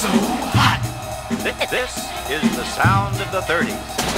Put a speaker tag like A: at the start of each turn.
A: so hot.
B: This is the sound of the 30s.